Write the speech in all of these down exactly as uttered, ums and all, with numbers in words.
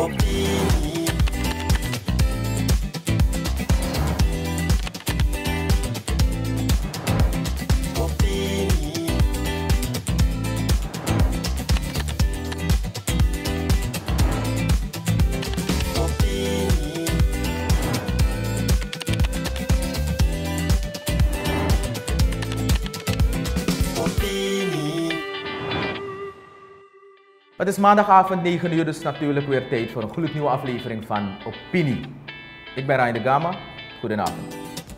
Het is maandagavond negen uur, dus natuurlijk weer tijd voor een gloednieuwe aflevering van Opinie. Ik ben Ryan de Gama. Goedenavond.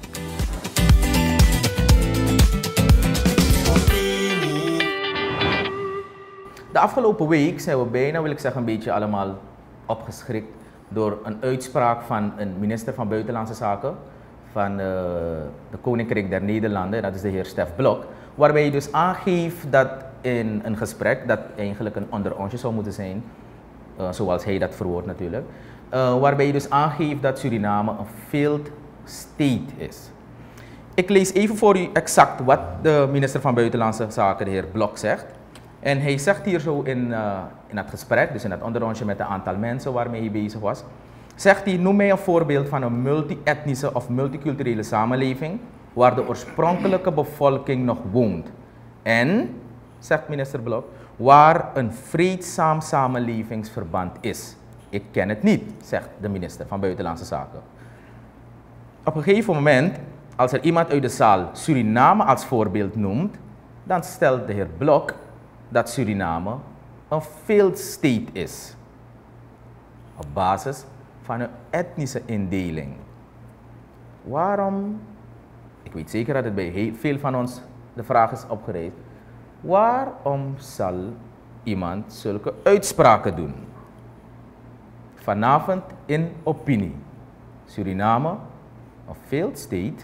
De afgelopen week zijn we bijna, wil ik zeggen, een beetje allemaal opgeschrikt door een uitspraak van een minister van Buitenlandse Zaken van uh, de Koninkrijk der Nederlanden, dat is de heer Stef Blok, waarbij hij dus aangeeft dat in een gesprek dat eigenlijk een onder onsje zou moeten zijn, uh, zoals hij dat verwoordt natuurlijk, uh, waarbij hij dus aangeeft dat Suriname een failed state is. Ik lees even voor u exact wat de minister van Buitenlandse Zaken, de heer Blok, zegt. En hij zegt hier zo in, uh, in het gesprek, dus in het onderrondje met een aantal mensen waarmee hij bezig was, zegt hij: noem mij een voorbeeld van een multi-etnische of multiculturele samenleving waar de oorspronkelijke bevolking nog woont. En, zegt minister Blok, waar een vreedzaam samenlevingsverband is. Ik ken het niet, zegt de minister van Buitenlandse Zaken. Op een gegeven moment, als er iemand uit de zaal Suriname als voorbeeld noemt, dan stelt de heer Blok dat Suriname een failed state is. Op basis van een etnische indeling. Waarom? Ik weet zeker dat het bij heel veel van ons de vraag is opgerezen. Waarom zal iemand zulke uitspraken doen? Vanavond in Opinie. Suriname, een failed state.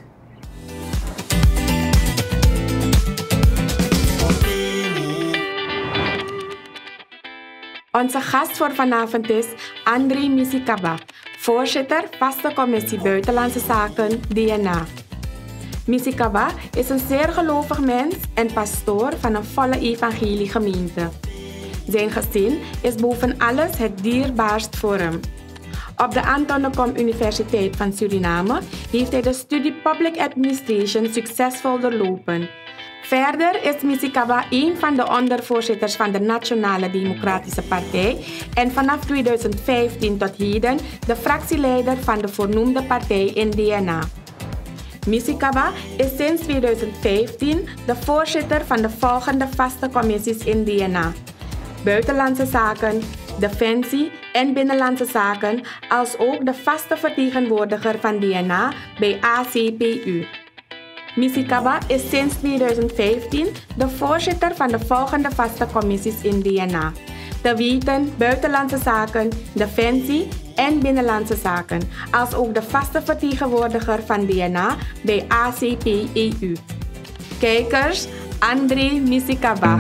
Onze gast voor vanavond is André Misikaba, voorzitter vaste commissie Buitenlandse Zaken D N A. Misikaba is een zeer gelovig mens en pastoor van een volle evangeliegemeente. Zijn gezin is boven alles het dierbaarst voor hem. Op de Anton de Kom Universiteit van Suriname heeft hij de studie Public Administration succesvol doorlopen. Verder is Misikaba een van de ondervoorzitters van de Nationale Democratische Partij en vanaf tweeduizend vijftien tot heden de fractieleider van de voornoemde partij in D N A. Misikaba is sinds tweeduizend vijftien de voorzitter van de volgende vaste commissies in D N A: Buitenlandse Zaken, Defensie en Binnenlandse Zaken, als ook de vaste vertegenwoordiger van D N A bij A C P U. Misikaba is sinds tweeduizend vijftien de voorzitter van de volgende vaste commissies in D N A: te weten Buitenlandse Zaken, Defensie en Binnenlandse Zaken, als ook de vaste vertegenwoordiger van D N A bij A C P E U. Kijkers, André Misikaba.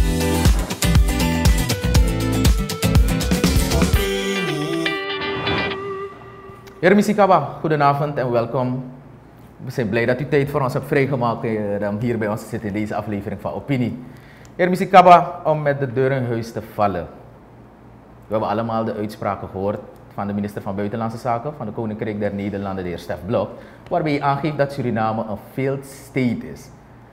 Heer Misikaba, goedenavond en welkom. We zijn blij dat u tijd voor ons hebt vrijgemaakt om hier bij ons te zitten in deze aflevering van Opinie. Heer Misikaba, om met de deur in huis te vallen. We hebben allemaal de uitspraken gehoord van de minister van Buitenlandse Zaken van de Koninkrijk der Nederlanden, de heer Stef Blok, waarbij hij aangeeft dat Suriname een failed state is.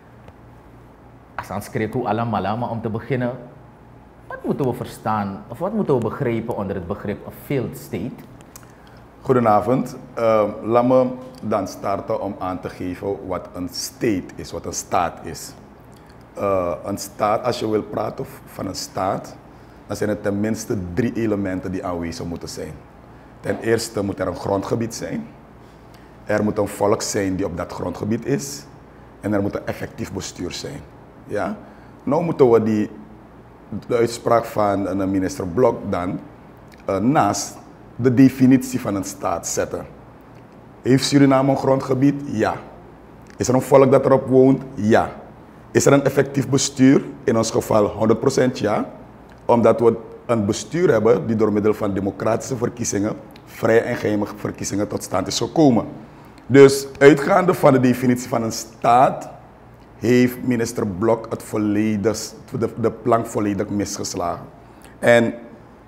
Als we allemaal, maar om te beginnen, wat moeten we verstaan of wat moeten we begrijpen onder het begrip een failed state? Goedenavond. Uh, laat me dan starten om aan te geven wat een state is, wat een staat is. Uh, een staat, als je wil praten van een staat, dan zijn er tenminste drie elementen die aanwezig moeten zijn. Ten eerste moet er een grondgebied zijn. Er moet een volk zijn die op dat grondgebied is. En er moet een effectief bestuur zijn. Ja? Nou moeten we die, de uitspraak van de minister Blok dan uh, naast de definitie van een staat zetten. Heeft Suriname een grondgebied? Ja. Is er een volk dat erop woont? Ja. Is er een effectief bestuur? In ons geval honderd procent ja. Omdat we een bestuur hebben die door middel van democratische verkiezingen, vrije en geheime verkiezingen tot stand is gekomen. Dus uitgaande van de definitie van een staat, heeft minister Blok het volledig, de, de plank volledig misgeslagen. En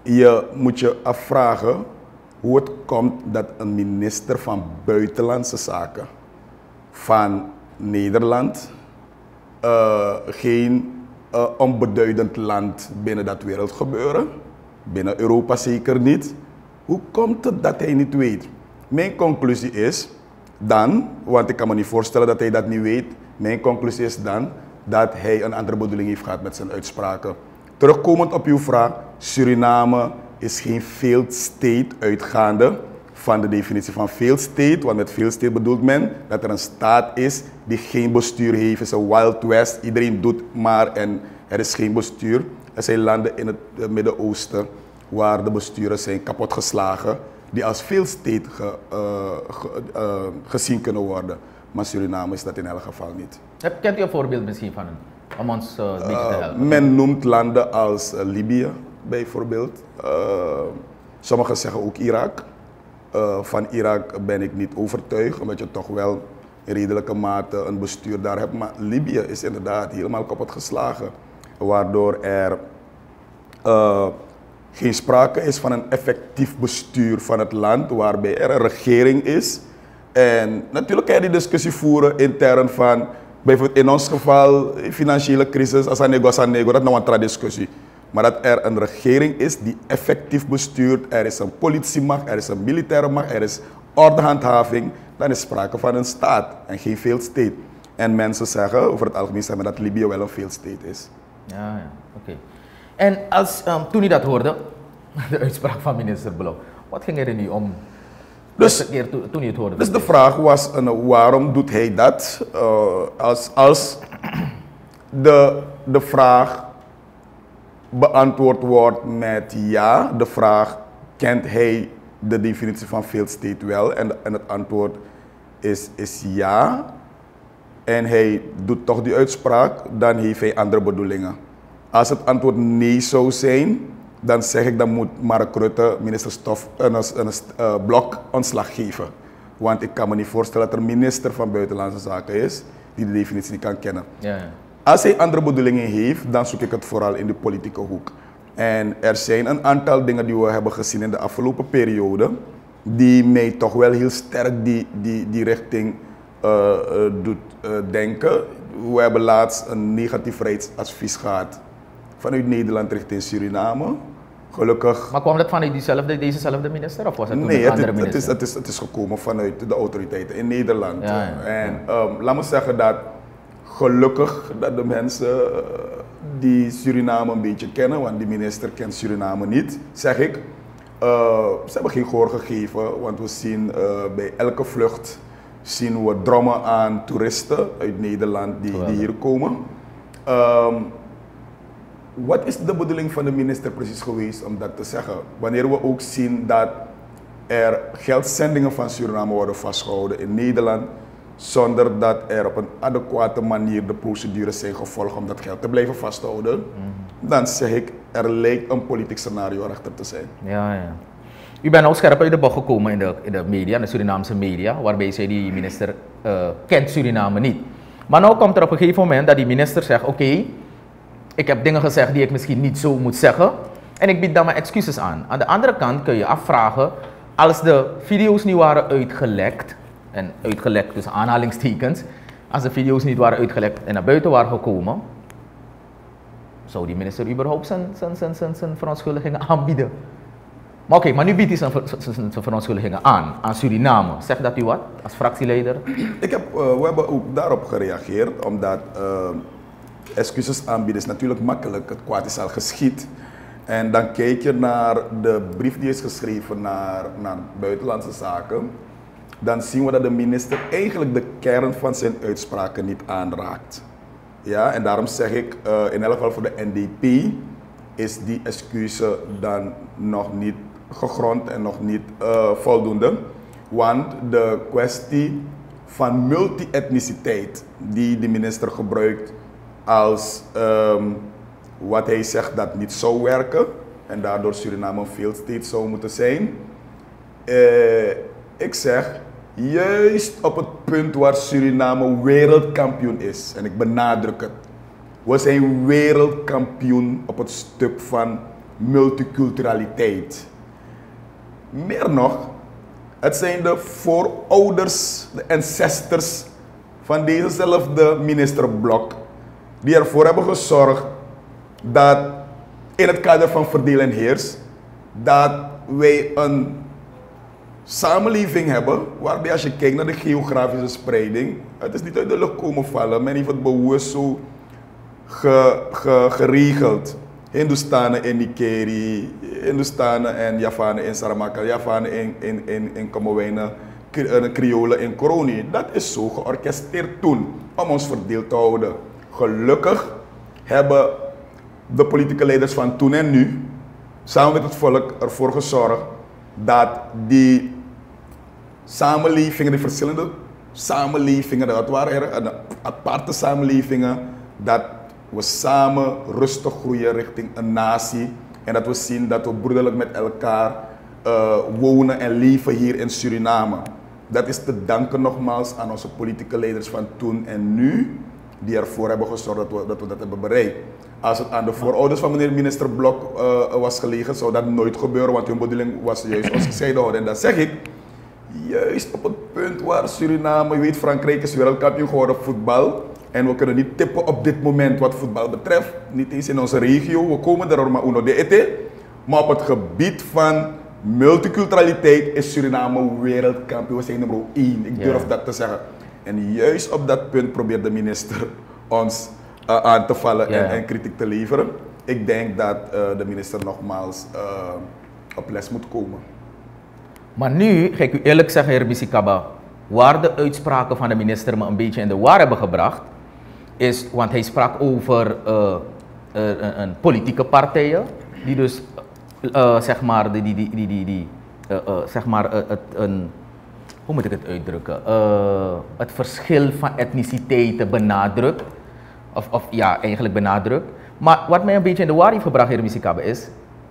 je moet je afvragen hoe het komt dat een minister van Buitenlandse Zaken van Nederland, uh, geen uh, onbeduidend land binnen dat wereldgebeuren, binnen Europa zeker niet. Hoe komt het dat hij niet weet? Mijn conclusie is dan, want ik kan me niet voorstellen dat hij dat niet weet, mijn conclusie is dan dat hij een andere bedoeling heeft gehad met zijn uitspraken. Terugkomend op uw vraag, Suriname is geen failed state uitgaande van de definitie van failed state, want met failed state bedoelt men dat er een staat is die geen bestuur heeft, het is een wild west, iedereen doet maar en er is geen bestuur. Er zijn landen in het Midden-Oosten waar de besturen zijn kapotgeslagen, die als failed state ge, uh, ge, uh, gezien kunnen worden. Maar Suriname is dat in elk geval niet. Kent u een voorbeeld misschien van een, om ons uh, een beetje te helpen? Uh, men noemt landen als uh, Libië bijvoorbeeld. Uh, sommigen zeggen ook Irak. Uh, van Irak ben ik niet overtuigd, omdat je toch wel in redelijke mate een bestuur daar hebt. Maar Libië is inderdaad helemaal kapot geslagen, waardoor er uh, geen sprake is van een effectief bestuur van het land, waarbij er een regering is. En natuurlijk kan je die discussie voeren intern van, bijvoorbeeld in ons geval, financiële crisis, asanego, asanego, dat is nou een andere discussie. Maar dat er een regering is die effectief bestuurt, er is een politiemacht, er is een militaire macht, er is ordehandhaving, dan is sprake van een staat en geen failed state. En mensen zeggen, over het algemeen zeggen dat Libië wel een failed state is. Ja, ja, oké. Okay. En als, um, toen u dat hoorde, de uitspraak van minister Blok, wat ging er in u om? Dus, keer to, toen u het hoorde? Dus de vraag was, uh, waarom doet hij dat? Uh, als als de, de vraag beantwoord wordt met ja, de vraag, kent hij de definitie van failed state wel? En, en het antwoord is, is ja. En hij doet toch die uitspraak, dan heeft hij andere bedoelingen. Als het antwoord nee zou zijn, dan zeg ik, dan moet Mark Rutte minister Stof, een, een, uh, Blok ontslag geven. Want ik kan me niet voorstellen dat er minister van Buitenlandse Zaken is die de definitie niet kan kennen. Ja, ja. Als hij andere bedoelingen heeft, dan zoek ik het vooral in de politieke hoek. En er zijn een aantal dingen die we hebben gezien in de afgelopen periode, die mij toch wel heel sterk die, die, die richting uh, uh, doet uh, denken. We hebben laatst een negatief rechtsadvies gehad vanuit Nederland richting Suriname. Gelukkig. Maar kwam dat vanuit diezelfde, dezezelfde minister of was het toen nee, een andere het, minister? Nee, het, het, het is gekomen vanuit de autoriteiten in Nederland. Ja, ja, en ja. Um, laat me zeggen dat gelukkig dat de mensen uh, die Suriname een beetje kennen, want die minister kent Suriname niet, zeg ik. Uh, ze hebben geen gehoor gegeven, want we zien uh, bij elke vlucht zien we drommen aan toeristen uit Nederland die, die hier komen. Um, Wat is de bedoeling van de minister precies geweest om dat te zeggen? Wanneer we ook zien dat er geldzendingen van Suriname worden vastgehouden in Nederland, zonder dat er op een adequate manier de procedures zijn gevolgd om dat geld te blijven vasthouden, mm-hmm. dan zeg ik, er lijkt een politiek scenario achter te zijn. Ja, ja. U bent ook scherp uit de bocht gekomen in de, in de media, in de Surinaamse media, waarbij zei die minister uh, kent Suriname niet. Maar nu komt er op een gegeven moment dat die minister zegt, oké, okay, ik heb dingen gezegd die ik misschien niet zo moet zeggen en ik bied dan mijn excuses aan. Aan de andere kant kun je afvragen, als de video's niet waren uitgelekt, en uitgelekt tussen aanhalingstekens, als de video's niet waren uitgelekt en naar buiten waren gekomen, zou die minister überhaupt zijn, zijn, zijn, zijn, zijn verontschuldigingen aanbieden? Maar oké, okay, maar nu biedt hij zijn, zijn, zijn verontschuldigingen aan, aan Suriname. Zegt dat u wat, als fractieleider? Ik heb, uh, we hebben ook daarop gereageerd, omdat uh, excuses aanbieden is natuurlijk makkelijk, het kwaad is al geschied. En dan kijk je naar de brief die is geschreven naar, naar Buitenlandse Zaken, dan zien we dat de minister eigenlijk de kern van zijn uitspraken niet aanraakt. Ja, en daarom zeg ik, uh, in elk geval voor de N D P is die excuus dan nog niet gegrond en nog niet uh, voldoende. Want de kwestie van multi-etniciteit die de minister gebruikt als um, wat hij zegt dat niet zou werken en daardoor Suriname een failed state zou moeten zijn. Uh, ik zeg, juist op het punt waar Suriname wereldkampioen is, en ik benadruk het, we zijn wereldkampioen op het stuk van multiculturaliteit. Meer nog, het zijn de voorouders, de ancestors van dezezelfde minister Blok die ervoor hebben gezorgd dat in het kader van verdeel en heers, dat wij een samenleving hebben waarbij als je kijkt naar de geografische spreiding, het is niet uit de lucht komen vallen, men heeft het bewust zo ge, ge, geregeld. Hindustanen in Nikeri, Hindustanen en Javanen in Saramaka, Javanen in, in, in, in Kamowijnen, Kriolen in Koroni. Dat is zo georchestreerd toen om ons verdeeld te houden. Gelukkig hebben de politieke leiders van toen en nu samen met het volk ervoor gezorgd dat die samenlevingen, die verschillende samenlevingen, dat waren er aparte samenlevingen, dat we samen rustig groeien richting een natie en dat we zien dat we broederlijk met elkaar uh, wonen en leven hier in Suriname. Dat is te danken nogmaals aan onze politieke leiders van toen en nu, die ervoor hebben gezorgd dat we dat, we dat hebben bereikt. Als het aan de voorouders van meneer minister Blok uh, was gelegen, zou dat nooit gebeuren, want hun bedoeling was juist ons gescheiden houden. En dat zeg ik, juist op het punt waar Suriname, je weet, Frankrijk is wereldkampioen geworden op voetbal. En we kunnen niet tippen op dit moment wat voetbal betreft, niet eens in onze regio, we komen er maar uno de ete. Maar op het gebied van multiculturaliteit is Suriname wereldkampioen, we zijn nummer één, ik durf yeah. dat te zeggen. En juist op dat punt probeert de minister ons uh, aan te vallen yeah. en, en kritiek te leveren. Ik denk dat uh, de minister nogmaals uh, op les moet komen. Maar nu, ga ik u eerlijk zeggen, heer Misikaba, waar de uitspraken van de minister me een beetje in de war hebben gebracht, is, want hij sprak over uh, uh, een, een politieke partijen, die dus, uh, zeg maar, die, die, die, die, die, die uh, uh, zeg maar, uh, het, een, hoe moet ik het uitdrukken, uh, het verschil van etniciteiten benadrukt, of, of ja, eigenlijk benadrukt. Maar wat mij een beetje in de war heeft gebracht, heer Misikaba, is,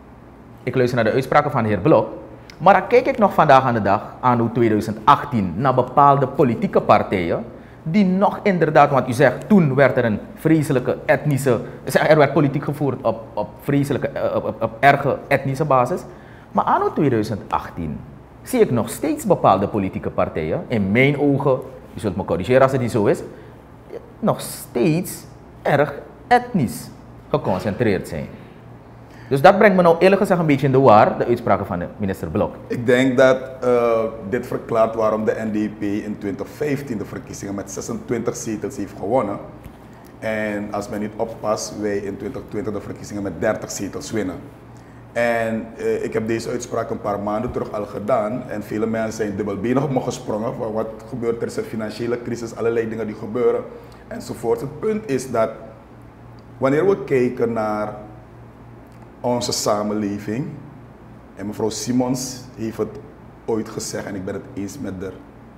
ik luister naar de uitspraken van de heer Blok, maar dan kijk ik nog vandaag aan de dag, anno twintig achttien, naar bepaalde politieke partijen, die nog inderdaad, want u zegt, toen werd er een vreselijke etnische, er werd politiek gevoerd op, op vreselijke, op, op, op erge etnische basis. Maar anno twintig achttien zie ik nog steeds bepaalde politieke partijen, in mijn ogen, u zult me corrigeren als het niet zo is, nog steeds erg etnisch geconcentreerd zijn. Dus dat brengt me nou eerlijk gezegd een beetje in de war, de uitspraken van de minister Blok. Ik denk dat uh, dit verklaart waarom de N D P in twintig vijftien de verkiezingen met zesentwintig zetels heeft gewonnen. En als men niet oppast, wij in twintig twintig de verkiezingen met dertig zetels winnen. En uh, ik heb deze uitspraak een paar maanden terug al gedaan. En vele mensen zijn dubbelbenig op me gesprongen. Van wat gebeurt er? Er is een financiële crisis, allerlei dingen die gebeuren enzovoort. Het punt is dat wanneer we kijken naar onze samenleving, en mevrouw Simons heeft het ooit gezegd en ik ben het eens met haar.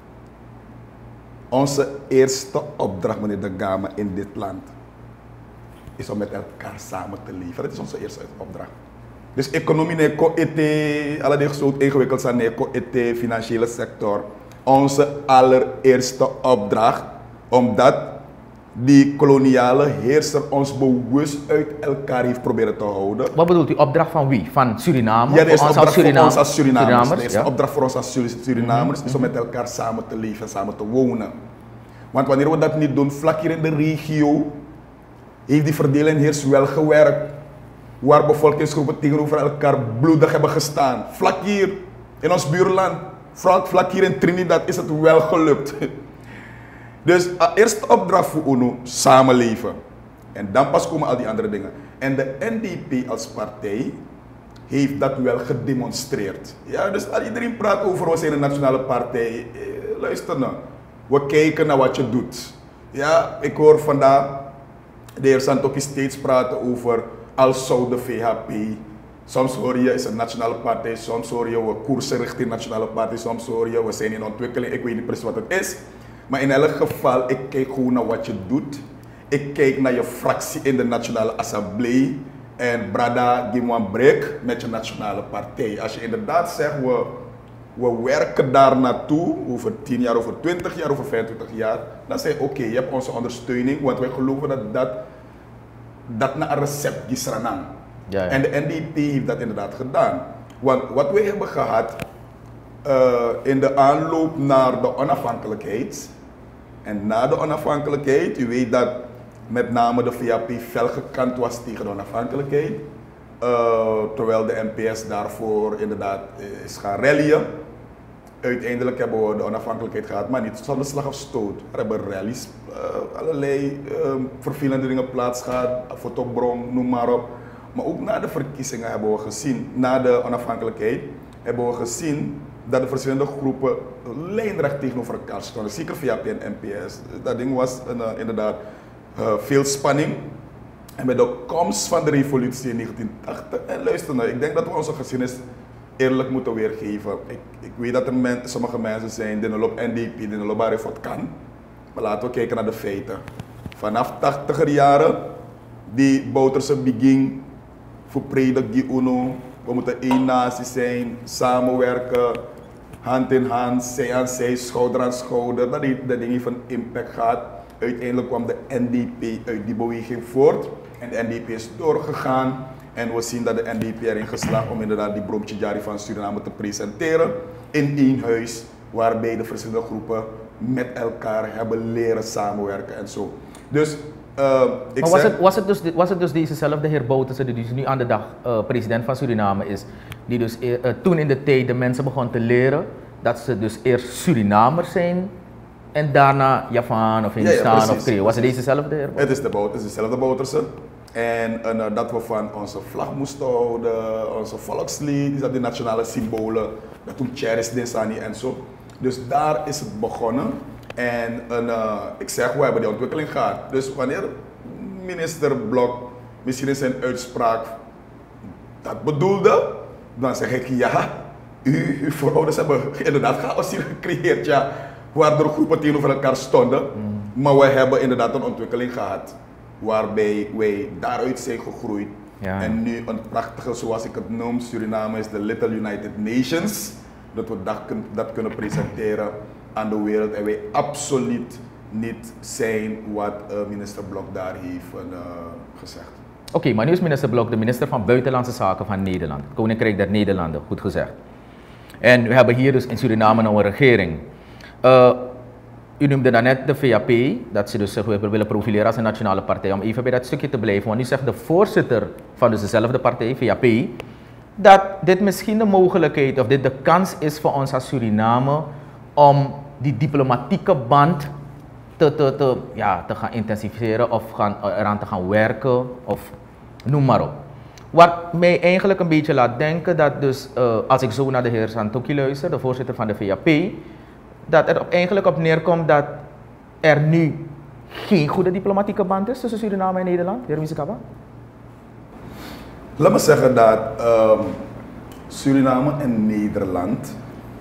Onze eerste opdracht, meneer De Gama, in dit land is om met elkaar samen te leven. Dat is onze eerste opdracht. Dus economie, neko, ete, alle zo ingewikkeld zijn, neko, ete, financiële sector. Onze allereerste opdracht, omdat die koloniale heerser ons bewust uit elkaar heeft proberen te houden. Wat bedoelt u? Opdracht van wie? Van Suriname? Ja, dat is een opdracht voor ons als Surinamers. Surinamers, dat is ja. een opdracht voor ons als Surinamers, mm-hmm. is om met elkaar samen te leven en samen te wonen. Want wanneer we dat niet doen, vlak hier in de regio, heeft die verdeling heers wel gewerkt. Waar bevolkingsgroepen tegenover elkaar bloedig hebben gestaan. Vlak hier in ons buurland, vlak hier in Trinidad is het wel gelukt. Dus uh, eerste opdracht voor UNO, samenleven. En dan pas komen al die andere dingen. En de N D P als partij heeft dat wel gedemonstreerd. Ja, dus als iedereen praat over we zijn een nationale partij, eh, luister nou. We kijken naar wat je doet. Ja, ik hoor vandaag de heer Santoki steeds praten over als zou de V H P. Soms hoor je is een nationale partij, soms hoor je we koersen richting nationale partij, soms hoor je we zijn in ontwikkeling. Ik weet niet precies wat het is. Maar in elk geval, ik kijk gewoon naar wat je doet. Ik kijk naar je fractie in de Nationale Assemblée. En brada, give me een break met je nationale partij. Als je inderdaad zegt, we, we werken daar naartoe, over tien jaar, over twintig jaar, over vijfentwintig jaar. Dan zeg je, oké, okay, je hebt onze ondersteuning. Want wij geloven dat dat, dat naar een recept is. Ja, ja. En de N D P heeft dat inderdaad gedaan. Want wat we hebben gehad uh, in de aanloop naar de onafhankelijkheid. En na de onafhankelijkheid, u weet dat met name de V A P fel gekant was tegen de onafhankelijkheid. Uh, terwijl de N P S daarvoor inderdaad is gaan rallyen. Uiteindelijk hebben we de onafhankelijkheid gehad, maar niet zonder slag of stoot. Er hebben rallies, uh, allerlei uh, vervelende dingen plaats gehad, fotobron, noem maar op. Maar ook na de verkiezingen hebben we gezien, na de onafhankelijkheid, hebben we gezien dat de verschillende groepen lijnrecht tegenover elkaar stonden. Zeker V A P en N P S. Dat ding was uh, inderdaad uh, veel spanning. En met de komst van de revolutie in negentien tachtig, en luister nou, ik denk dat we onze geschiedenis eerlijk moeten weergeven. Ik, ik weet dat er men, sommige mensen zijn die op N D P, die op wat kan. Maar laten we kijken naar de feiten. Vanaf tachtiger jaren, die Bouterse begin, verpredikt die UNO. We moeten één natie zijn, samenwerken, hand in hand, zij aan zij, schouder aan schouder. Dat die, dat ding heeft een impact gehad. Uiteindelijk kwam de N D P uit die beweging voort. En de N D P is doorgegaan. En we zien dat de N D P erin geslaagd om inderdaad die Bromtje Jari van Suriname te presenteren. In één huis, waarbij de verschillende groepen met elkaar hebben leren samenwerken en zo. Dus, uh, ik maar was, zeg, het, was, het dus, was het dus dezezelfde heer Bouterse, die dus nu aan de dag uh, president van Suriname is, die dus uh, toen in de tijd de mensen begon te leren dat ze dus eerst Surinamers zijn en daarna Javaan of Hindustan ja, ja, of Creole? Was het dezezelfde heer Bouterse? Het is, de boot, het is dezelfde Bouterse. En uh, dat we van onze vlag moesten houden, onze volkslied, die de nationale symbolen, dat toen Cheris Dinsani en zo. Dus daar is het begonnen. En uh, ik zeg, we hebben die ontwikkeling gehad. Dus wanneer minister Blok misschien in zijn uitspraak dat bedoelde, dan zeg ik ja, u, uw voorouders hebben inderdaad chaos hier gecreëerd, ja, waardoor groepen tegenover elkaar stonden. Mm. Maar we hebben inderdaad een ontwikkeling gehad, waarbij wij daaruit zijn gegroeid. Ja. En nu een prachtige, zoals ik het noem, Suriname is de Little United Nations. Dat we dat, dat kunnen presenteren aan de wereld en wij absoluut niet zijn wat uh, minister Blok daar heeft uh, gezegd. Oké, okay, maar nu is minister Blok de minister van Buitenlandse Zaken van Nederland. Koninkrijk der Nederlanden, goed gezegd. En we hebben hier dus in Suriname nou een regering. Uh, u noemde daarnet de V A P, dat ze dus zich willen profileren als een nationale partij. Om even bij dat stukje te blijven, want nu zegt de voorzitter van dus dezelfde partij, V A P, dat dit misschien de mogelijkheid of dit de kans is voor ons als Suriname om die diplomatieke band te, te, te, ja, te gaan intensiveren of gaan, eraan te gaan werken of noem maar op. Wat mij eigenlijk een beetje laat denken dat dus, uh, als ik zo naar de heer Santokki luister, de voorzitter van de V A P, dat er op, eigenlijk op neerkomt dat er nu geen goede diplomatieke band is tussen Suriname en Nederland, heer Misikaba? Laat me zeggen dat um, Suriname en Nederland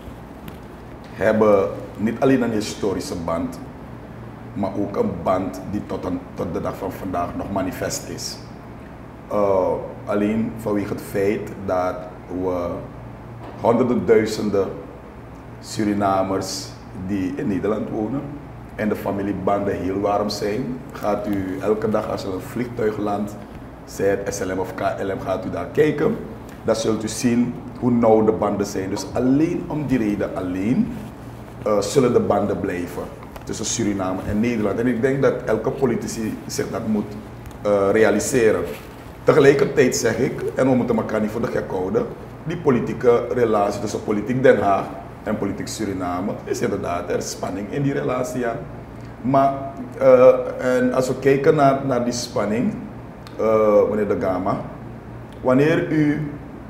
hebben niet alleen een historische band, maar ook een band die tot, een, tot de dag van vandaag nog manifest is. Uh, alleen vanwege het feit dat we honderden duizenden Surinamers die in Nederland wonen en de familiebanden heel warm zijn, gaat u elke dag als er een vliegtuig landt, zij het S L M of K L M, gaat u daar kijken. Dan zult u zien hoe nauw de banden zijn. Dus alleen om die reden alleen uh, zullen de banden blijven tussen Suriname en Nederland. En ik denk dat elke politici zich dat moet uh, realiseren. Tegelijkertijd zeg ik, en we moeten elkaar niet voor de gek houden, die politieke relatie tussen politiek Den Haag en politiek Suriname is inderdaad, er is spanning in die relatie. Ja. Maar uh, en als we kijken naar, naar die spanning, uh, meneer De Gama, wanneer u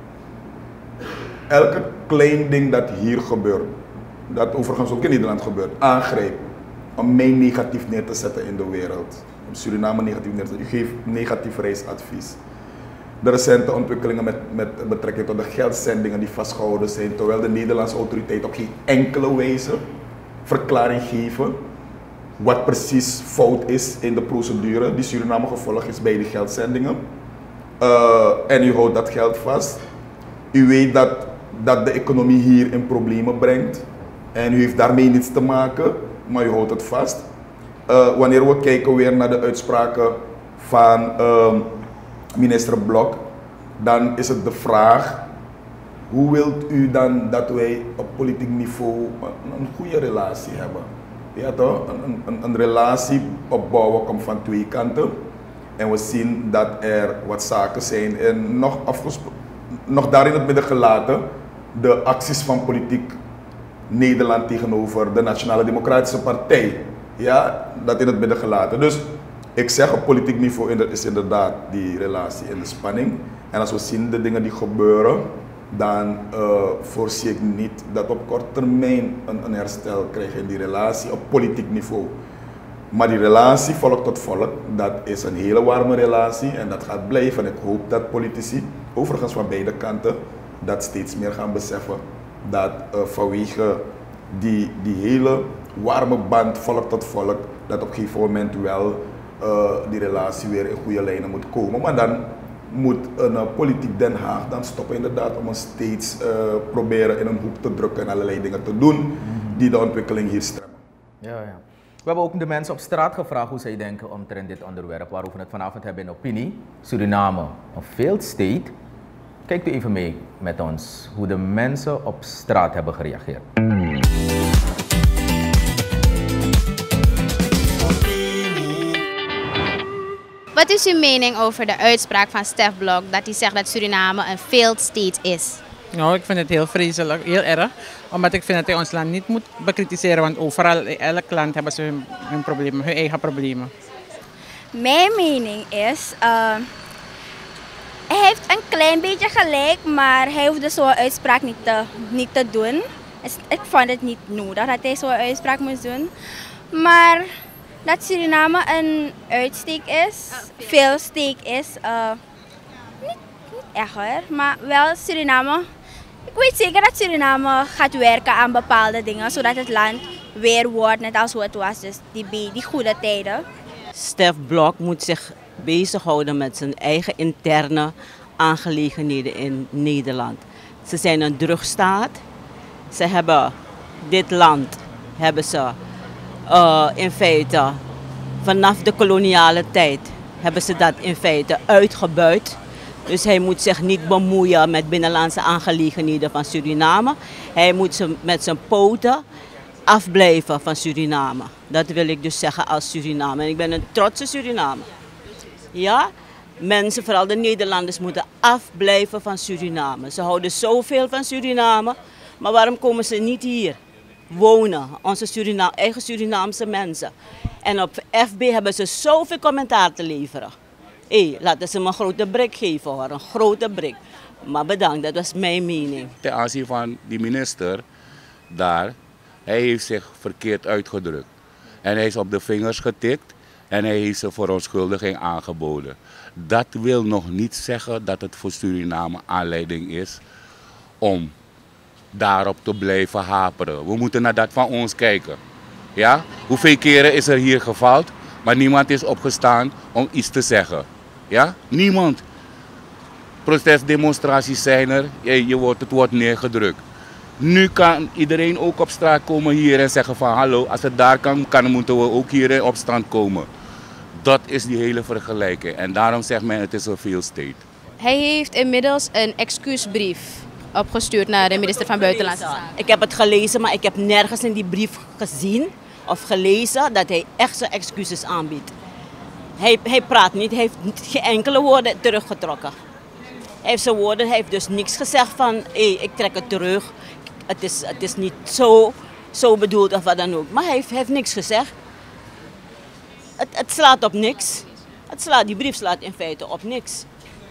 elke klein ding dat hier gebeurt, dat overigens ook in Nederland gebeurt, aangrijpt om mij negatief neer te zetten in de wereld, om Suriname negatief neer te zetten, u geeft negatief reisadvies. De recente ontwikkelingen met, met betrekking tot de geldzendingen die vastgehouden zijn, terwijl de Nederlandse autoriteiten op geen enkele wijze verklaring geven wat precies fout is in de procedure die Suriname gevolgd is bij de geldzendingen. Uh, en u houdt dat geld vast. U weet dat, dat de economie hier in problemen brengt en u heeft daarmee niets te maken, maar u houdt het vast. Uh, wanneer we kijken weer naar de uitspraken van uh, minister Blok, dan is het de vraag, hoe wilt u dan dat wij op politiek niveau een, een goede relatie hebben? Ja toch? Een, een, een relatie opbouwen komt van twee kanten. En we zien dat er wat zaken zijn en nog, nog daar in het midden gelaten, de acties van politiek Nederland tegenover de Nationale Democratische Partij. Ja, dat in het midden gelaten. Dus ik zeg op politiek niveau is inderdaad die relatie in de spanning. En als we zien de dingen die gebeuren, dan uh, voorzie ik niet dat op korte termijn een, een herstel krijgen in die relatie op politiek niveau. Maar die relatie volk tot volk, dat is een hele warme relatie en dat gaat blijven. En ik hoop dat politici, overigens van beide kanten, dat steeds meer gaan beseffen. Dat uh, vanwege die, die hele warme band volk tot volk, dat op een gegeven moment wel uh, die relatie weer in goede lijnen moet komen. Maar dan moet een uh, politiek Den Haag dan stoppen inderdaad om ons steeds uh, proberen in een hoek te drukken en allerlei dingen te doen die de ontwikkeling hier stremmen. Ja, ja. We hebben ook de mensen op straat gevraagd hoe zij denken omtrent dit onderwerp waarover we het vanavond hebben in Opinie. Suriname, een failed state. Kijkt u even mee met ons hoe de mensen op straat hebben gereageerd. Wat is uw mening over de uitspraak van Stef Blok dat hij zegt dat Suriname een failed state is? Nou, ik vind het heel vreselijk, heel erg. Omdat ik vind dat hij ons land niet moet bekritiseren, want overal, in elk land hebben ze hun, hun problemen, hun eigen problemen. Mijn mening is, uh, hij heeft een klein beetje gelijk, maar hij hoefde zo'n uitspraak niet te, niet te doen. Ik vond het niet nodig dat hij zo'n uitspraak moest doen. Maar dat Suriname een uitsteek is, veel steek is, uh, niet, niet echt hoor, maar wel Suriname. Ik weet zeker dat Suriname gaat werken aan bepaalde dingen, zodat het land weer wordt net als hoe het was, dus die, die goede tijden. Stef Blok moet zich bezighouden met zijn eigen interne aangelegenheden in Nederland. Ze zijn een drugstaat. Ze hebben dit land, hebben ze uh, in feite vanaf de koloniale tijd, hebben ze dat in feite uitgebuit. Dus hij moet zich niet bemoeien met binnenlandse aangelegenheden van Suriname. Hij moet ze met zijn poten afblijven van Suriname. Dat wil ik dus zeggen als Suriname. En ik ben een trotse Suriname. Ja, mensen, vooral de Nederlanders, moeten afblijven van Suriname. Ze houden zoveel van Suriname, maar waarom komen ze niet hier wonen? Onze Surina- eigen Surinaamse mensen. En op F B hebben ze zoveel commentaar te leveren. Hé, hey, laten ze me een grote brik geven hoor, een grote brik. Maar bedankt, dat was mijn mening. Ten aanzien van die minister daar, hij heeft zich verkeerd uitgedrukt. En hij is op de vingers getikt en hij heeft zijn verontschuldiging aangeboden. Dat wil nog niet zeggen dat het voor Suriname aanleiding is om daarop te blijven haperen. We moeten naar dat van ons kijken. Ja? Hoeveel keren is er hier gefaald, maar niemand is opgestaan om iets te zeggen. Ja? Niemand. Protestdemonstraties zijn er, je, je wordt, het wordt neergedrukt. Nu kan iedereen ook op straat komen hier en zeggen van hallo, als het daar kan, kan moeten we ook hier in opstand komen. Dat is die hele vergelijking en daarom zegt men het is een failed state. Hij heeft inmiddels een excuusbrief opgestuurd naar de minister van Buitenlandse Zaken. Ik heb het gelezen, maar ik heb nergens in die brief gezien of gelezen dat hij echt zijn excuses aanbiedt. Hij, hij praat niet, hij heeft geen enkele woorden teruggetrokken. Hij heeft zijn woorden, hij heeft dus niks gezegd van hé, ik trek het terug. Het is, het is niet zo, zo bedoeld of wat dan ook. Maar hij heeft, hij heeft niks gezegd. Het, het slaat op niks. Het slaat, die brief slaat in feite op niks.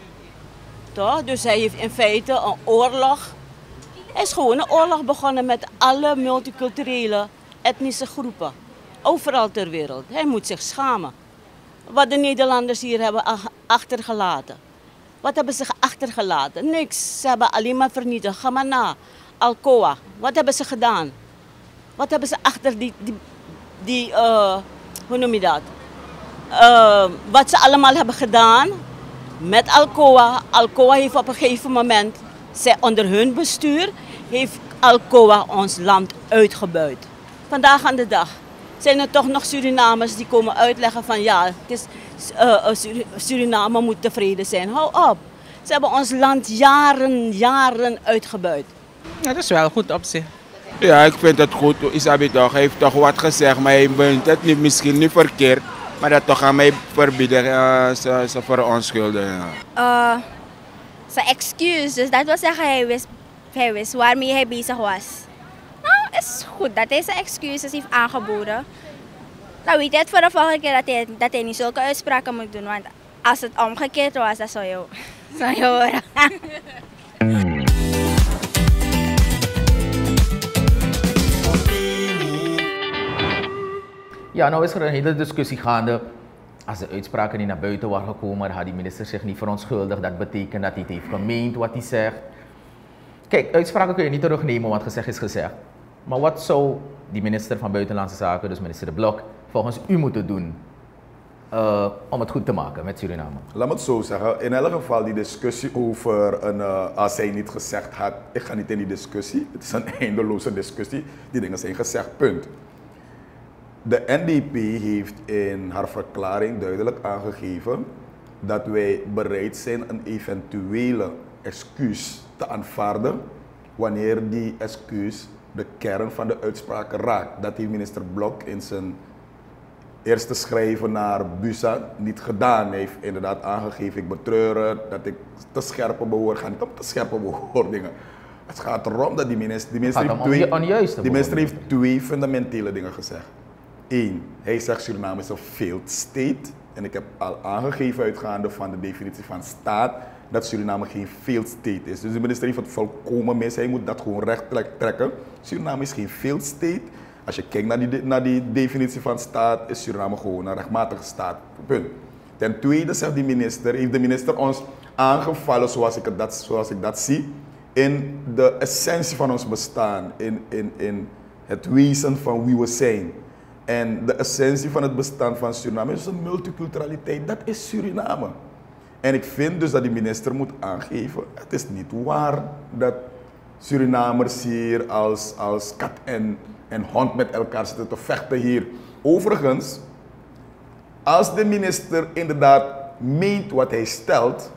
Toch? Dus hij heeft in feite een oorlog. Hij is gewoon een oorlog begonnen met alle multiculturele etnische groepen. Overal ter wereld. Hij moet zich schamen. Wat de Nederlanders hier hebben achtergelaten. Wat hebben ze achtergelaten? Niks. Ze hebben alleen maar vernietigd. Ga maar na. Alcoa. Wat hebben ze gedaan? Wat hebben ze achter die, die, die uh, hoe noem je dat? Uh, wat ze allemaal hebben gedaan met Alcoa. Alcoa heeft op een gegeven moment, zij onder hun bestuur, heeft Alcoa ons land uitgebuit. Vandaag aan de dag zijn er toch nog Surinamers die komen uitleggen van ja, het is, uh, Suriname moet tevreden zijn. Hou op. Ze hebben ons land jaren, jaren uitgebuit. Ja, dat is wel goed op zich. Ja, ik vind het goed. Isabi toch, hij heeft toch wat gezegd, maar hij meent het niet, misschien niet verkeerd. Maar dat toch aan mij verbieden, uh, ze, ze verontschuldigen. Uh, zijn excuus, dus dat wil zeggen hij wist, hij wist waarmee hij bezig was. Nou, het is goed dat hij zijn excuses heeft aangeboden. Dan weet hij het voor de volgende keer dat hij, dat hij niet zulke uitspraken moet doen. Want als het omgekeerd was, dan zou je, zou je horen. Ja, nou is er een hele discussie gaande. Als de uitspraken niet naar buiten waren gekomen, had die minister zich niet verontschuldigd. Dat betekent dat hij het heeft gemeend wat hij zegt. Kijk, uitspraken kun je niet terugnemen, wat gezegd is gezegd. Maar wat zou die minister van Buitenlandse Zaken, dus minister De Blok, volgens u moeten doen uh, om het goed te maken met Suriname? Laat me het zo zeggen. In elk geval die discussie over een, uh, als hij niet gezegd had, ik ga niet in die discussie. Het is een eindeloze discussie. Die dingen zijn gezegd, punt. De N D P heeft in haar verklaring duidelijk aangegeven dat wij bereid zijn een eventuele excuus te aanvaarden wanneer die excuus de kern van de uitspraken raakt. Dat heeft minister Blok in zijn eerste schrijven naar Busa niet gedaan. Hij heeft inderdaad aangegeven, ik betreur het, dat ik te scherpe bewoord, ga niet om te scherpe bewoordingen. Het gaat erom dat die minister, die minister, heeft, twee, die minister heeft twee fundamentele dingen gezegd. Eén, hij zegt Suriname is een failed state. En ik heb al aangegeven uitgaande van de definitie van staat dat Suriname geen failed state is. Dus de minister heeft het volkomen mis. Hij moet dat gewoon recht trekken. Suriname is geen failed state. Als je kijkt naar die, naar die definitie van staat, is Suriname gewoon een rechtmatige staat. Punt. Ten tweede zegt die minister, heeft de minister ons aangevallen zoals ik, het dat, zoals ik dat zie, in de essentie van ons bestaan, in, in, in het wezen van wie we zijn. En de essentie van het bestaan van Suriname is een multiculturaliteit. Dat is Suriname. En ik vind dus dat die minister moet aangeven, het is niet waar dat Surinamers hier als, als kat en, en hond met elkaar zitten te vechten hier. Overigens, als de minister inderdaad meent wat hij stelt,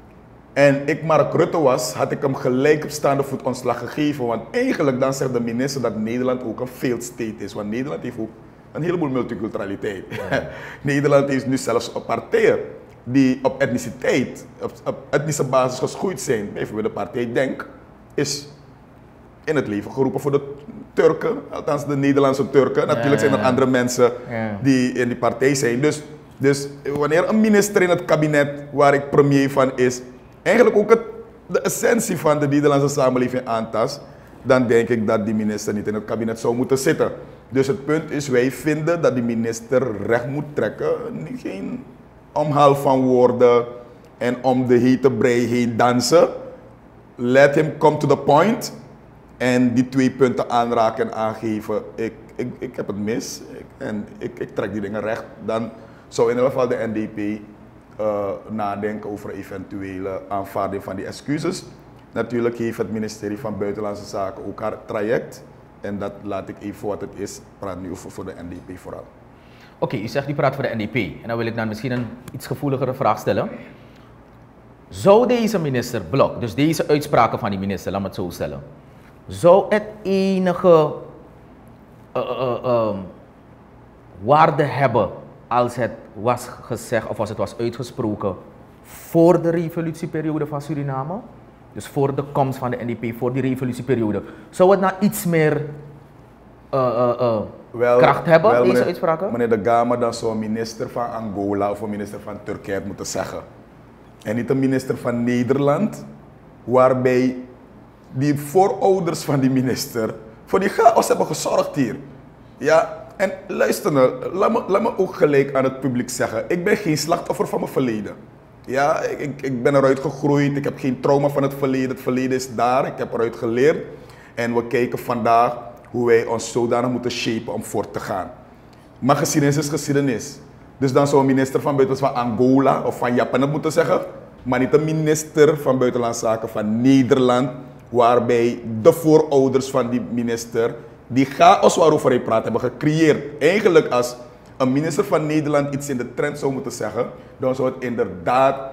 en ik Mark Rutte was, had ik hem gelijk op staande voet ontslag gegeven. Want eigenlijk dan zegt de minister dat Nederland ook een failed state is. Want Nederland heeft ook een heleboel multiculturaliteit. Ja. Nederland heeft nu zelfs partijen die op etniciteit, op, op etnische basis geschoeid zijn. Bijvoorbeeld de partij Denk is in het leven geroepen voor de Turken, althans de Nederlandse Turken. Natuurlijk zijn er andere mensen ja. die in die partij zijn. Dus, dus wanneer een minister in het kabinet, waar ik premier van is, eigenlijk ook het, de essentie van de Nederlandse samenleving aantast, dan denk ik dat die minister niet in het kabinet zou moeten zitten. Dus het punt is, wij vinden dat die minister recht moet trekken, geen omhaal van woorden en om de hete brei heen dansen. Let him come to the point en die twee punten aanraken en aangeven. Ik, ik, ik heb het mis ik, en ik, ik trek die dingen recht. Dan zou in ieder geval de N D P uh, nadenken over eventuele aanvaarding van die excuses. Natuurlijk heeft het ministerie van Buitenlandse Zaken ook haar traject. En dat laat ik even voor wat het is. Ik praat nu over voor de N D P vooral. Oké, okay, u zegt u praat voor de N D P. En dan wil ik dan misschien een iets gevoeligere vraag stellen. Zou deze minister Blok, dus deze uitspraken van die minister, laat me het zo stellen. Zou het enige uh, uh, uh, waarde hebben als het was gezegd of als het was uitgesproken voor de revolutieperiode van Suriname? Dus voor de komst van de N D P, voor die revolutieperiode. Zou het nou iets meer uh, uh, uh, wel, kracht hebben, wel, deze meneer, uitspraken? Meneer De Gama, dan zou een minister van Angola of een minister van Turkije moeten zeggen. En niet een minister van Nederland, waarbij die voorouders van die minister voor die chaos hebben gezorgd hier. Ja, en luister nou, laat me, laat me ook gelijk aan het publiek zeggen. Ik ben geen slachtoffer van mijn verleden. Ja, ik, ik, ik ben eruit gegroeid, ik heb geen trauma van het verleden. Het verleden is daar, ik heb eruit geleerd. En we kijken vandaag hoe wij ons zodanig moeten shapen om voort te gaan. Maar geschiedenis is geschiedenis. Dus dan zou een minister van Buitenlandse Zaken van Angola of van Japan het moeten zeggen. Maar niet een minister van Buitenlandse Zaken van Nederland, waarbij de voorouders van die minister die chaos waarover hij praat hebben gecreëerd. Eigenlijk als een minister van Nederland iets in de trend zou moeten zeggen, dan zou het inderdaad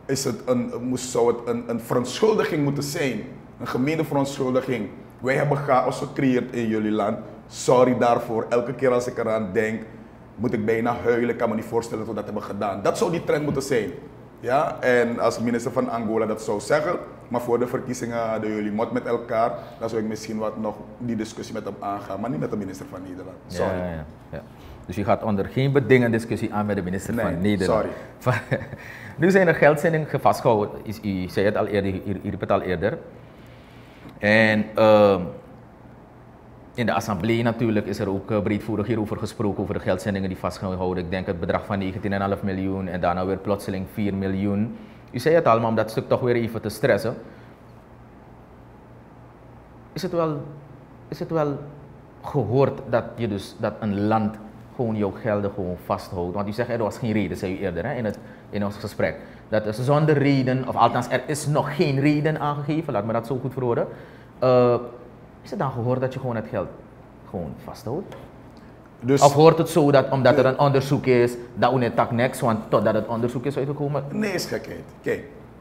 is het een, moest, zou het een, een verontschuldiging moeten zijn. Een gemeene verontschuldiging. Wij hebben chaos gecreëerd in jullie land. Sorry daarvoor. Elke keer als ik eraan denk, moet ik bijna huilen. Ik kan me niet voorstellen dat we dat hebben gedaan. Dat zou die trend moeten zijn. Ja? En als minister van Angola dat zou zeggen, maar voor de verkiezingen hadden jullie mot met elkaar, dan zou ik misschien wat nog die discussie met hem aangaan, maar niet met de minister van Nederland. Sorry. Ja, ja, ja. Dus je gaat onder geen bedingen discussie aan met de minister nee, van Nederland. Sorry. Nu zijn er geldzendingen vastgehouden. U zei het al eerder, u riep het al eerder. En uh, in de assemblee natuurlijk is er ook uh, breedvoerig hierover gesproken, over de geldzendingen die vastgehouden. Ik denk het bedrag van negentien komma vijf miljoen en daarna weer plotseling vier miljoen. U zei het al, maar om dat stuk toch weer even te stressen. Is het wel, is het wel gehoord dat, je dus, dat een land gewoon jouw gelden gewoon vasthoudt? Want u zegt er was geen reden, zei u eerder hè, in, het, in ons gesprek. Dat is zonder reden, of althans er is nog geen reden aangegeven, laat me dat zo goed verwoorden. Uh, is het dan gehoord dat je gewoon het geld gewoon vasthoudt? Dus, of hoort het zo dat omdat er een onderzoek is, dat we niet tak niks, want totdat het onderzoek is uitgekomen? Nee, is gekheid. Kijk,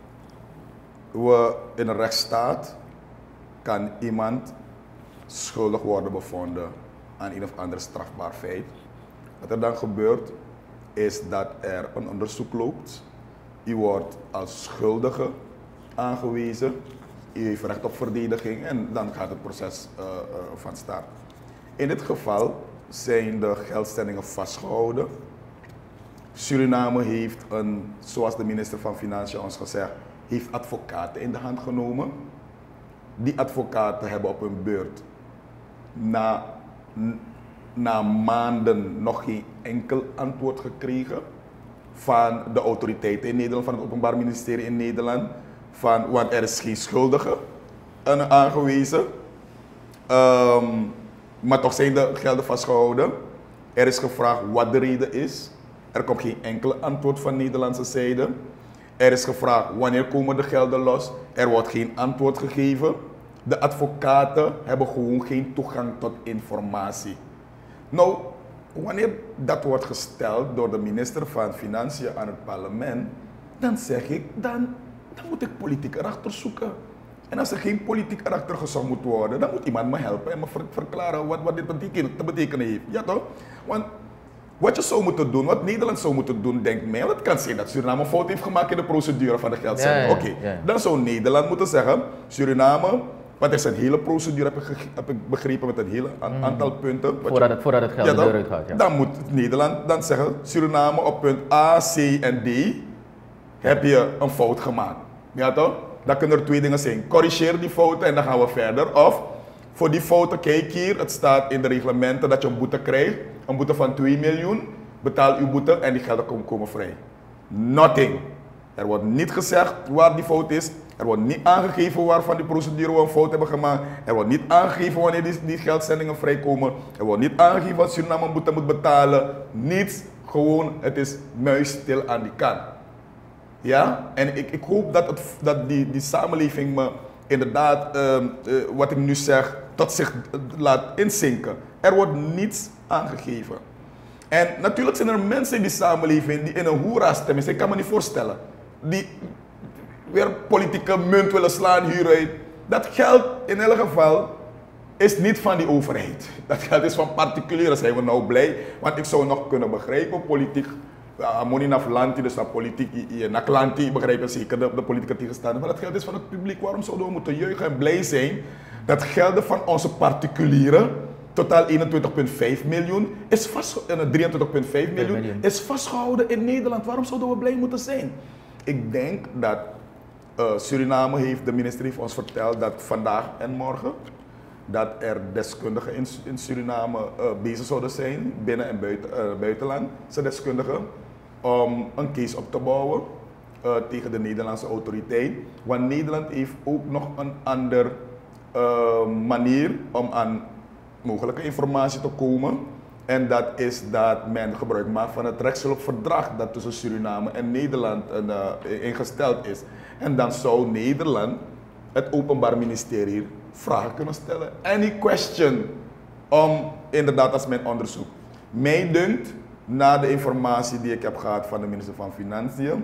we in een rechtsstaat kan iemand schuldig worden bevonden aan een of ander strafbaar feit. Wat er dan gebeurt, is dat er een onderzoek loopt. U wordt als schuldige aangewezen. U heeft recht op verdediging en dan gaat het proces uh, uh, van start. In dit geval zijn de geldstellingen vastgehouden. Suriname heeft een, zoals de minister van Financiën ons gezegd, heeft advocaten in de hand genomen. Die advocaten hebben op hun beurt na, na maanden nog geen enkel antwoord gekregen van de autoriteiten in Nederland, van het Openbaar Ministerie in Nederland. Van, want er is geen schuldige aangewezen. Um, maar toch zijn de gelden vastgehouden. Er is gevraagd wat de reden is. Er komt geen enkele antwoord van Nederlandse zijde. Er is gevraagd wanneer komen de gelden los. Er wordt geen antwoord gegeven. De advocaten hebben gewoon geen toegang tot informatie. Nou, wanneer dat wordt gesteld door de minister van Financiën aan het parlement, dan zeg ik, dan, dan moet ik politiek erachter zoeken. En als er geen politiek erachter gezocht moet worden, dan moet iemand me helpen en me ver verklaren wat, wat dit betekent, te betekenen heeft. Ja toch? Want wat je zou moeten doen, wat Nederland zou moeten doen, denk mij, want het kan zijn dat Suriname een fout heeft gemaakt in de procedure van de geldzending. Ja, ja, Oké, okay. ja. Dan zou Nederland moeten zeggen, Suriname, want er is een hele procedure, heb ik, heb ik begrepen, met een heel mm. aantal punten. Voordat het, voordat het geld ja, dan, eruit gaat. Ja. Dan moet Nederland dan zeggen, Suriname op punt A, C en D heb je een fout gemaakt. Ja toch? Dan kunnen er twee dingen zijn. Corrigeer die fouten en dan gaan we verder. Of voor die fouten, kijk hier, het staat in de reglementen dat je een boete krijgt. Een boete van twee miljoen. Betaal uw boete en die gelden komen, komen vrij. Nothing. Er wordt niet gezegd waar die fout is. Er wordt niet aangegeven waarvan die procedure we een fout hebben gemaakt. Er wordt niet aangegeven wanneer die, die geldzendingen vrijkomen. Er wordt niet aangegeven wat Suriname een boete moet betalen. Niets. Gewoon, het is muisstil aan die kant. Ja, en ik, ik hoop dat, het, dat die, die samenleving me inderdaad, uh, uh, wat ik nu zeg, tot zich laat inzinken. Er wordt niets aangegeven. En natuurlijk zijn er mensen in die samenleving die in een hoera stemmen. Ik kan me niet voorstellen. Die weer politieke munt willen slaan hieruit. Dat geld in elk geval is niet van die overheid. Dat geld is van particulieren. Zijn we nou blij? Want ik zou nog kunnen begrijpen, politiek. Amoni naar Vlanti, dus naar politiek, naar klanti, begrijpen zeker de, de politieke tegenstander. Maar dat geld is van het publiek. Waarom zouden we moeten juichen en blij zijn dat gelden van onze particulieren, totaal eenentwintig komma vijf miljoen, is vastgehouden, drieëntwintig komma vijf miljoen, is vastgehouden in Nederland. Waarom zouden we blij moeten zijn? Ik denk dat uh, Suriname heeft, de minister heeft ons verteld dat vandaag en morgen, dat er deskundigen in, in Suriname uh, bezig zouden zijn, binnen en buiten, uh, buitenland, zijn deskundigen, om een case op te bouwen uh, tegen de Nederlandse autoriteit. Want Nederland heeft ook nog een andere uh, manier om aan mogelijke informatie te komen. En dat is dat men gebruik maakt van het rechtshulpverdrag dat tussen Suriname en Nederland uh, ingesteld is. En dan zou Nederland, het Openbaar Ministerie, vragen kunnen stellen. Any question om inderdaad als men onderzoekt. Mij dunkt, na de informatie die ik heb gehad van de minister van Financiën,